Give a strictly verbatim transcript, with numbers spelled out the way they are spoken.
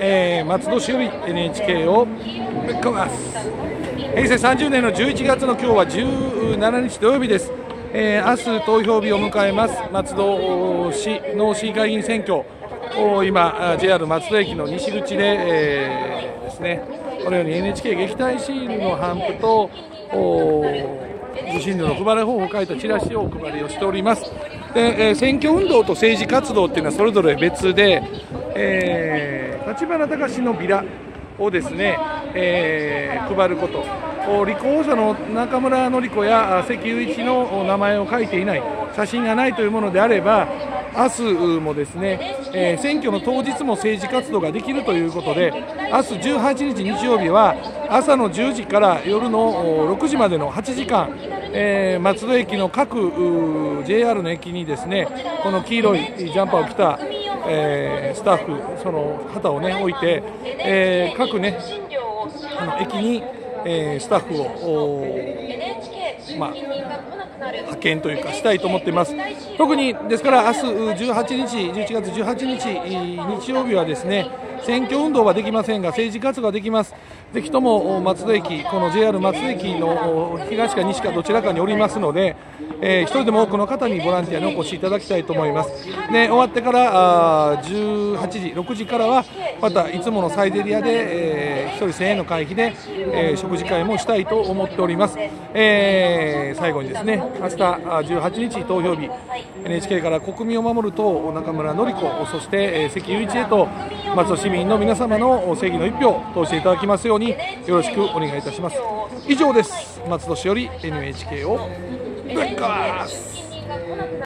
えー、松戸市より エヌエイチケー をぶっ込みます。へいせいさんじゅうねんのじゅういちがつの今日はじゅうしちにち土曜日です。えー、明日投票日を迎えます松戸市の市議会議員選挙、今 ジェイアール 松戸駅の西口で、えー、ですね、このように エヌエイチケー 撃退シールの頒布と受信料の配り方法を書いたチラシをお配りをしております。で、えー、選挙運動と政治活動っていうのはそれぞれ別で、えー、立花隆のビラをですね、えー、配ること、立候補者の中村典子や関雄一の名前を書いていない、写真がないというものであれば、明日もですね、えー、選挙の当日も政治活動ができるということで、明日じゅうはちにち日曜日は朝のじゅうじから夜のろくじまでのはちじかん、えー、松戸駅の各 ジェイアール の駅にですね、この黄色いジャンパーを着た、えー、スタッフ、その旗を、ね、置いて、えー、各、ね、あの駅に、えー、スタッフを、まあ、派遣というかしたいと思っています。特にですから明日じゅうはちにち、じゅういちがつじゅうはちにち日曜日はですね、選挙運動はできませんが政治活動ができます。ぜひとも松戸駅、この ジェイアール 松戸駅の東か西かどちらかにおりますので、えー、一人でも多くの方にボランティアにお越しいただきたいと思います。で、終わってからあじゅうはちじ、ろくじからはまたいつものサイゼリアで、えー、ひとりせんえんの会費で、えー、食事会もしたいと思っております。えー、最後にですね、明日じゅうはちにち投票日、 エヌエイチケー から国民を守る党中村典子、そして、えー、関雄一へと松戸市民の皆様の正義の一票を投じていただきますようによろしくお願いいたします。以上です。松戸市より エヌエイチケー をぶっ壊す。